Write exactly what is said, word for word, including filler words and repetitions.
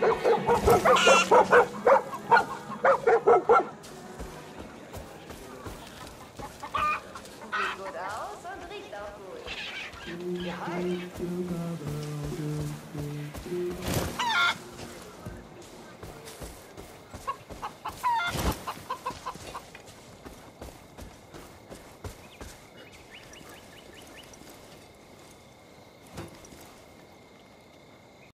Sieht gut aus und riecht auch gut. Gehalt.